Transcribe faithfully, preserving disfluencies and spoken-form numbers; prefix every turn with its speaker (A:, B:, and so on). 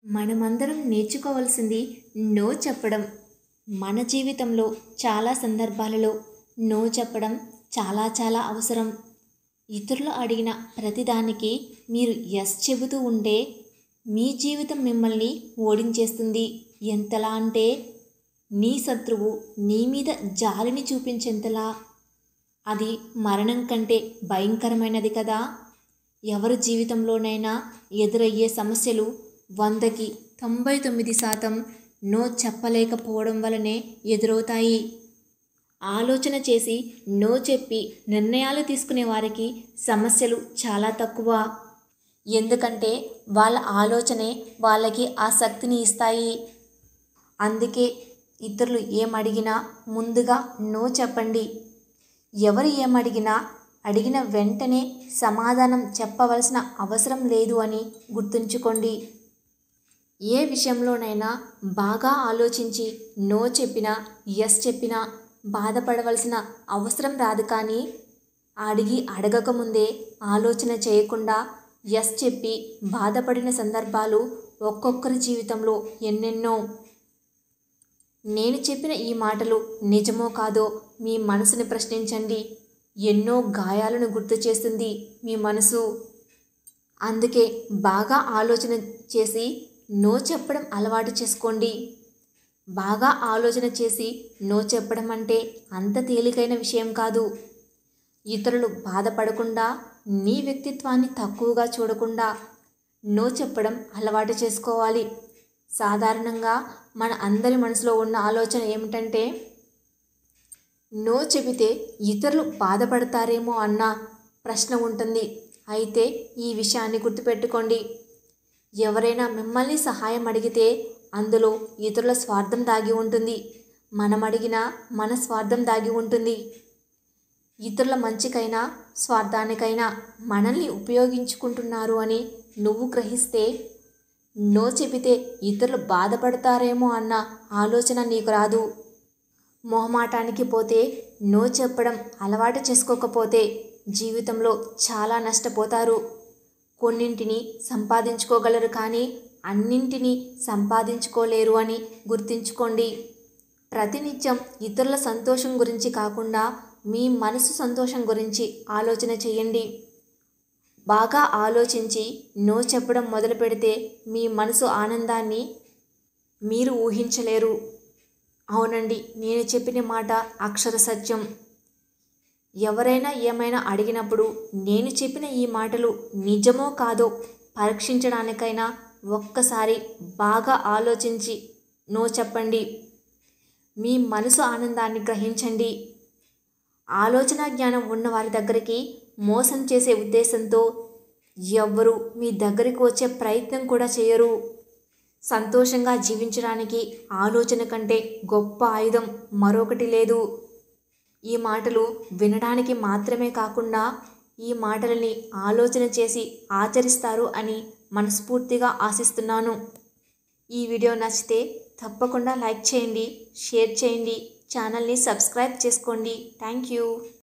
A: మనమందరం నేర్చుకోవాల్సింది నో చెప్పడం. మన జీవితంలో చాలా సందర్భాలలో నో చెప్పడం చాలా చాలా అవసరం. ఇతరులు అడిగిన ప్రతిదానికి మీరు ఎస్ చెబుతూ ఉంటే మీ జీవితం మిమ్మల్ని ఓడించేస్తుంది. ఎంతలా అంటే నీ శత్రువు నీ మీద జాలిని చూపించేంతలా. అది మరణం కంటే భయంకరమైనది కదా. ఎవరి జీవితంలోనైనా ఎదురయ్యే సమస్యలు వందకి తొంభై తొమ్మిది శాతం నో చెప్పలేకపోవడం వలనే ఎదురవుతాయి. ఆలోచన చేసి నో చెప్పి నిర్ణయాలు తీసుకునే వారికి సమస్యలు చాలా తక్కువ. ఎందుకంటే వాళ్ళ ఆలోచనే వాళ్ళకి ఆ శక్తిని ఇస్తాయి. అందుకే ఇతరులు ఏమడిగినా ముందుగా నో చెప్పండి. ఎవరు ఏమడిగినా అడిగిన వెంటనే సమాధానం చెప్పవలసిన అవసరం లేదు అని గుర్తుంచుకోండి. ఏ విషయంలోనైనా బాగా ఆలోచించి నో చెప్పినా ఎస్ చెప్పినా బాధపడవలసిన అవసరం రాదు. కానీ అడిగి అడగకముందే ఆలోచన చేయకుండా ఎస్ చెప్పి బాధపడిన సందర్భాలు ఒక్కొక్కరి జీవితంలో ఎన్నెన్నో. నేను చెప్పిన ఈ మాటలు నిజమో కాదో మీ మనసుని ప్రశ్నించండి. ఎన్నో గాయాలను గుర్తు చేస్తుంది మీ మనసు. అందుకే బాగా ఆలోచన చేసి నో చెప్పడం అలవాటు చేసుకోండి. బాగా ఆలోచన చేసి నో చెప్పడం అంటే అంత తేలికైన విషయం కాదు. ఇతరులు బాధపడకుండా నీ వ్యక్తిత్వాన్ని తక్కువగా చూడకుండా నో చెప్పడం అలవాటు చేసుకోవాలి. సాధారణంగా మన అందరి మనసులో ఉన్న ఆలోచన ఏమిటంటే నో చెబితే ఇతరులు బాధపడతారేమో అన్న ప్రశ్న ఉంటుంది. అయితే ఈ విషయాన్ని గుర్తుపెట్టుకోండి. ఎవరైనా మిమ్మల్ని సహాయం అడిగితే అందులో ఇతరుల స్వార్థం దాగి ఉంటుంది. మనం అడిగినా మన స్వార్థం దాగి ఉంటుంది. ఇతరుల మంచికైనా స్వార్థానికైనా మనల్ని ఉపయోగించుకుంటున్నారు అని నువ్వు గ్రహిస్తే నో చెబితే ఇతరులు బాధపడతారేమో అన్న ఆలోచన నీకు రాదు. మొహమాటానికి పోతే నో చెప్పడం అలవాటు చేసుకోకపోతే జీవితంలో చాలా నష్టపోతారు. కొన్నింటిని సంపాదించుకోగలరు కానీ అన్నింటినీ సంపాదించుకోలేరు అని గుర్తుంచుకోండి. ప్రతినిత్యం ఇతరుల సంతోషం గురించి కాకుండా మీ మనసు సంతోషం గురించి ఆలోచన చేయండి. బాగా ఆలోచించి నో చెప్పడం మొదలు పెడితే మీ మనసు ఆనందాన్ని మీరు ఊహించలేరు. అవునండి, నేను చెప్పిన మాట అక్షర సత్యం. ఎవరైనా ఏమైనా అడిగినప్పుడు నేను చెప్పిన ఈ మాటలు నిజమో కాదో పరీక్షించడానికైనా ఒక్కసారి బాగా ఆలోచించి నో చెప్పండి. మీ మనసు ఆనందాన్ని గ్రహించండి. ఆలోచన జ్ఞానం ఉన్న వారి దగ్గరికి మోసం చేసే ఉద్దేశంతో ఎవ్వరూ మీ దగ్గరికి వచ్చే ప్రయత్నం కూడా చేయరు. సంతోషంగా జీవించడానికి ఆలోచన కంటే గొప్ప ఆయుధం మరొకటి లేదు. ఈ మాటలు వినడానికి మాత్రమే కాకుండా ఈ మాటలని ఆలోచన చేసి ఆచరిస్తారు అని మనస్ఫూర్తిగా ఆశిస్తున్నాను. ఈ వీడియో నచ్చితే తప్పకుండా లైక్ చేయండి, షేర్ చేయండి, ఛానల్ని సబ్స్క్రైబ్ చేసుకోండి. Thank you.